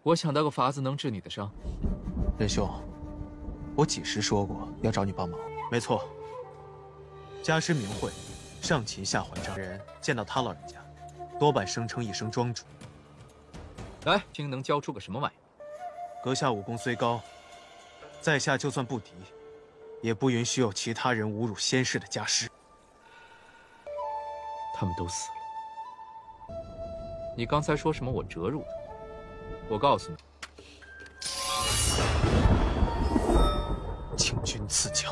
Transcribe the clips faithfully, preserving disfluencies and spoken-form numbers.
我想到个法子能治你的伤。 仁兄，我几时说过要找你帮忙？没错，家师明慧，上勤下怀章人，见到他老人家，多半声称一声庄主。 来，听能教出个什么玩意？ 阁下武功虽高，在下就算不敌，也不允许有其他人侮辱先世的家师。 他们都死了。你刚才说什么？我折辱的？我告诉你， 请君赐教。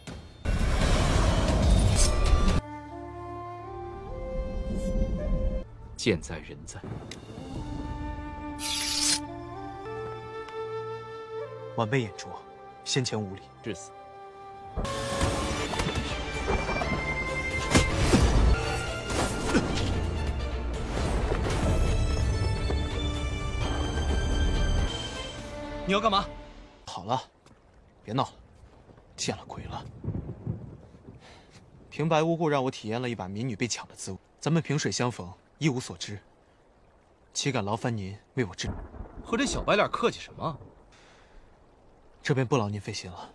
剑在人在。 晚辈眼拙，先前无礼， 致死。 你要干嘛？ 好了，别闹了，见了鬼了！平白无故让我体验了一把民女被抢的滋味，咱们萍水相逢，一无所知，岂敢劳烦您为我治？ 和这小白脸客气什么？ 这便不劳您费心了。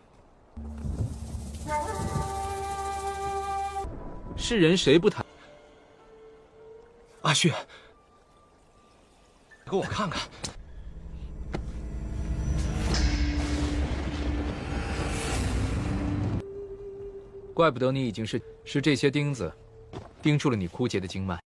是人谁不谈？ 阿旭，给我看看。 怪不得你已经是是这些钉子钉住了你枯竭的经脉。